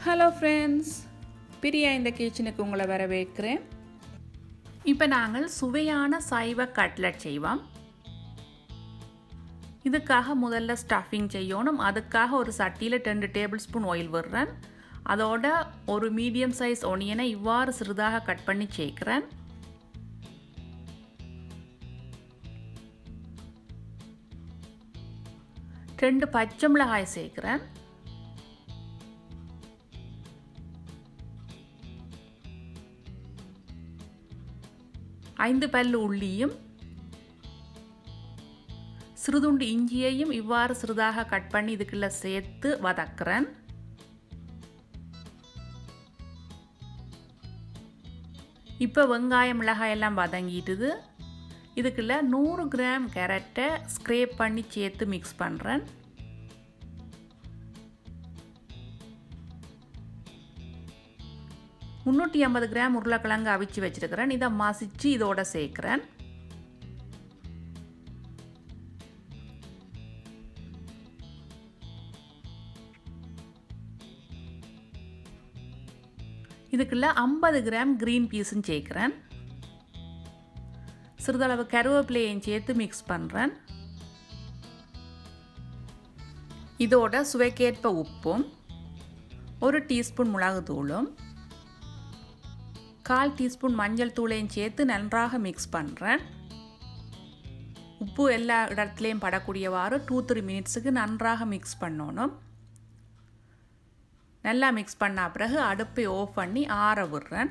Hello friends, Priya இந்த கிச்சனுக்கு உங்களை வரவேற்கிறேன். இப்போ நாங்கள் சுவையான சைவ கட்லெட் செய்வோம். இதுக்காக முதல்ல ஸ்டஃபிங் செய்யணும். அதுக்காக ஒரு சட்டியில் 2 டேபிள் ஸ்பூன் ஆயில் விடுறேன். அதோட ஒரு மீடியம் சைஸ் ஒனியனை இவ்வாறு சிறிதாக கட் பண்ணி சேர்க்கிறேன். ரெண்டு பச்சை மிளகாய் சேர்க்கிறேன். ஐந்து பல்லு உள்ளியும் சிறுதுண்டு இஞ்சியையும் இவ்வாறு சிறிதாக கட் பண்ணி இதுக்குள்ள சேர்த்து வதக்குறேன். இப்போ வெங்காயம் மிளகாய் எல்லாம் வதங்கிட்டுது. இதுக்குள்ள 100 கிராம் கேரட்டை ஸ்க்ரேப் பண்ணி சேர்த்து மிக்ஸ் பண்ணுறேன். முன்னூற்றி 50 கிராம் உருளைக்கிழங்கு அவிச்சு வச்சிருக்கிறேன். இதை மசிச்சு இதோட சேர்க்கிறேன். இதுக்குள்ள 50 கிராம் கிரீன் பீஸும் சேர்க்கிறேன். சிறிதளவு கருவேப்பிலையும் சேர்த்து மிக்ஸ் பண்ணுறேன். இதோட சுவைக்கேற்ப உப்பும் 1 டீஸ்பூன் மிளகுத்தூளும் 1/4 டீஸ்பூன் மஞ்சள் தூளையும் சேர்த்து நன்றாக மிக்ஸ் பண்ணுறேன். உப்பு எல்லா இடத்துலையும் படக்கூடியவாறு 2-3 மினிட்ஸுக்கு நன்றாக மிக்ஸ் பண்ணணும். நல்லா மிக்ஸ் பண்ண பிறகு அடுப்பை ஆஃப் பண்ணி ஆற விடுறேன்.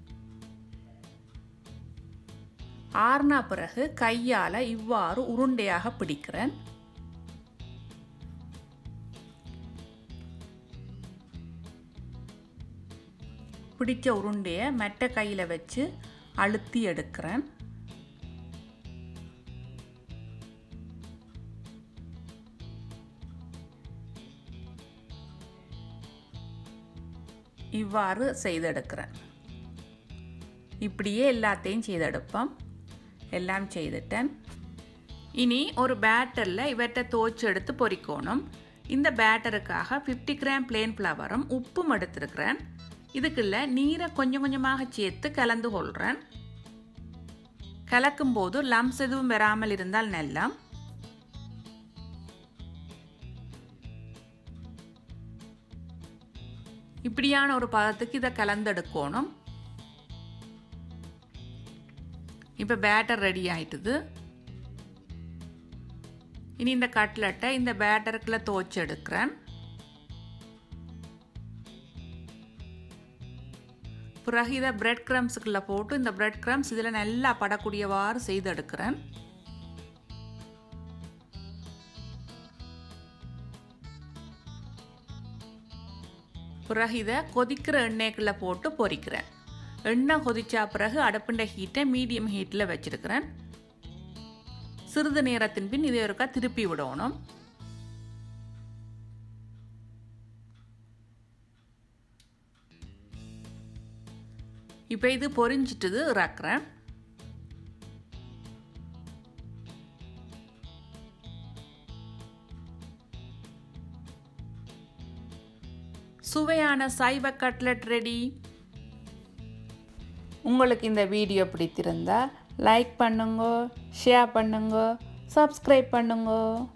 ஆறின பிறகு கையால் இவ்வாறு உருண்டையாக பிடிக்கிறேன். பிடிச்ச உருண்டையை மெட்ட கையில் வச்சு அழுத்தி எடுக்கிறேன். இவ்வாறு செய்தெடுக்கிறேன். இப்படியே எல்லாத்தையும் செய்தெடுப்போம். எல்லாம் செய்துட்டேன். இனி ஒரு பேட்டரில் இவற்றை தோய்ச்சி எடுத்து பொரிக்கணும். இந்த பேட்டருக்காக 50 கிராம் பிளேன் ஃப்ளவரும் உப்பும் எடுத்துருக்கிறேன். இதுக்குள்ள நீரை கொஞ்சம் கொஞ்சமாக சேர்த்து கலந்து கொள்கிறேன். கலக்கும் போது லம்ஸ் எதுவும் வராமல் இருந்தால் நல்லா. இப்படியான ஒரு பதத்துக்கு இதை கலந்தெடுக்கணும். இப்போ பேட்டர் ரெடி ஆயிட்டுது. இனி இந்த கட்லெட்டை இந்த பேட்டருக்குள்ள தோய்ச்சி எடுக்கிறேன். பிறகு இதை பிரெட் கிரம்ஸுக்குள்ள போட்டு இந்த பிரெட் கிரம்ஸ் இதில் நல்லா படக்கூடியவாறு செய்து எடுக்கிறேன். பிறகு இதை கொதிக்கிற எண்ணெய்க்குள்ள போட்டு பொரிக்கிறேன். எண்ணெய் கொதிச்சா பிறகு அடுப்புண்ட ஹீட்டை மீடியம் ஹீட்டில் வச்சிருக்கிறேன். சிறிது நேரத்தின் பின் இதை ஒருக்கா திருப்பி விடணும். இப்போ இது பொரிஞ்சிட்டுது, இறக்குறேன். சுவையான சைவ கட்லெட் ரெடி. உங்களுக்கு இந்த வீடியோ பிடித்திருந்தா லைக் பண்ணுங்க, ஷேர் பண்ணுங்க, சப்ஸ்கிரைப் பண்ணுங்க.